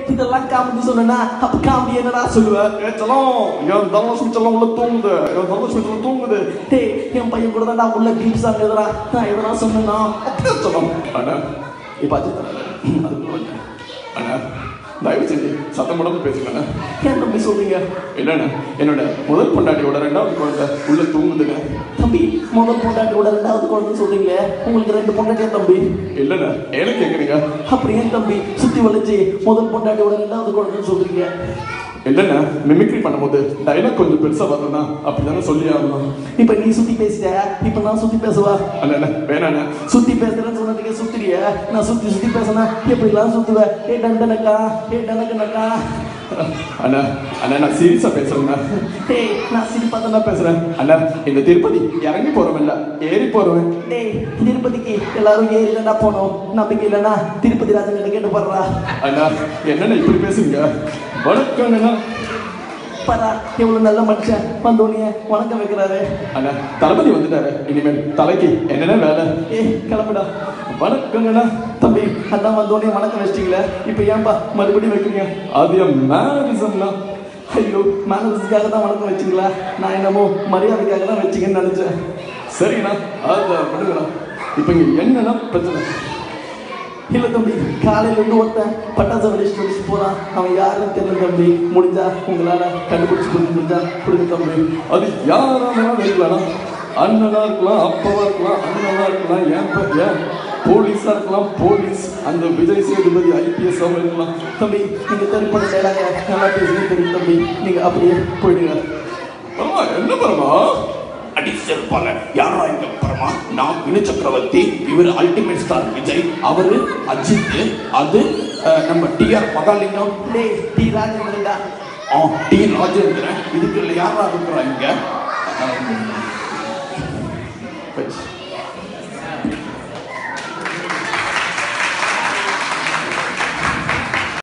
இதெல்லாம் காமெடி சொன்னா அப்ப காமெடி என்னடா சொல்லுவேன்? செல்லம் என் தனலட்சுமி செல்லம் உள்ள தூங்குது, என் தனலட்சுமி செல்லம் தூங்குது. டேய் என் பையன் கூட தான் உள்ள டீப் சாங் எதுனா நான் எதனா சொன்னா அப்படியே செல்லம். அண்ணா இப்ப அது அண்ணா தயவு செஞ்சு சத்தம் போடாம பேசுங்கண்ணா. ஏன் தம்பி சொல்றீங்க? இல்லைண்ணா என்னோட முதல் பொண்டாட்டியோட 2வது குழந்தை உள்ள தூங்குதுங்க. தம்பி முதல் பொண்டாட்டியோட 2வது குழந்தை சொல்றீங்களே, உங்களுக்கு 2 பொண்டாட்டியா தம்பி? இல்லைண்ணா ஏன்னு கேட்குறீங்க? அப்படி ஏன் தம்பி சுத்தி வளைச்சு முதல் பொண்டாட்டியோட 2வது குழந்தைன்னு சொல்றீங்க? இல்லைண்ணா மிமிக்ரி பண்ணும்போது டைலாக் கொஞ்சம் பெருசா வரணும்னா அப்படிதானே சொல்லி ஆகணும். இப்ப நீ சுத்தி பேசிட்ட, இப்ப நான் சுத்தி பேசுவா? அண்ணா வேணாண்ணா. சுத்தி பேசுறேன்னு சொன்னதுக்கே சுத்திரியா? நான் சுத்தி பேசினா எப்படிலாம் சுத்துவேன்? ஏ டண்டனக்கா, ஏ டனக்கனக்கா. அண்ணா அண்ணா நான் சீரியஸா பேசுறேண்ணா. டேய் நான் சிரிப்பா தானே பேசுறேன். அண்ணா இந்த திருப்பதி இறங்கி போறவன் இல்ல ஏறி போறவன். டேய் திருப்பதிக்கு எல்லாரும் ஏறி தான்டா போனோம், நம்பிக்கை இல்லைன்னா திருப்பதி ராஜன் கிட்ட கேட்டு போடுறா. அண்ணா என்னண்ணா இப்படி பேசுங்க? வணக்கம் அண்ணா. பாரா எவ்வளவு நல்ல மனுஷன், வந்தோடனே வணக்கம் வைக்கிறாரு. அண்ணா தளபதி வந்துட்டாரு, இனிமேல் தலைக்கு என்னென்ன வேலை? கிளம்புடா. வணக்கம் அண்ணா. தம்பி அதான் வந்தோடனே வணக்கம் வச்சிட்டீங்களே, இப்ப ஏன்பா மறுபடியும் வைக்கிறீங்க? அது மேனரிசம்னா. ஐயோ மேனரிஸுக்காக தான் வணக்கம் வச்சிங்களா? நான் என்னமோ மரியாதைக்காக தான் வச்சிங்கன்னு நினைச்சேன். சரிங்கண்ணா அதை விடுங்கண்ணா. இப்போ இங்கே என்னன்னா பிரச்சனை? இல்ல தம்பி காலையில இருந்து ஒருத்தன் பட்டாசு வெடிச்சு போறான், அவன் யாருன்னு தெரியல தம்பி. முடிஞ்சா உங்களால கண்டுபிடிச்சு கொடுக்க முடிஞ்சா கொடுங்க தம்பி. அது யாரானா இருக்கலாம், அண்ணனா இருக்கலாம், அப்பாவா இருக்கலாம், அண்ணனா இருக்கலாம், ஏன் போலீஸா இருக்கலாம், போலீஸ் அந்த விஜய் சேதுபதி IPS இருக்கலாம். தம்பி நீங்க தெரிப்பட டைலாக நல்லா பேசுங்க தெரியும் தம்பி, நீங்க அப்படியே போயிடுங்க. பரமா என்ன பரமா? அடி செருப்பால யாரா இந்த பரமா? நான் வினு சக்கரவர்த்தி, இவர் அல்டிமேட் ஸ்டார் விஜய், அவரு அஜித், அது நம்ம TR மகாலிங்கம். டேய் டி ராஜேந்திரன்டா. T ராஜேந்திரன். இதுக்குள்ள யாரா இருக்கிறா இங்க?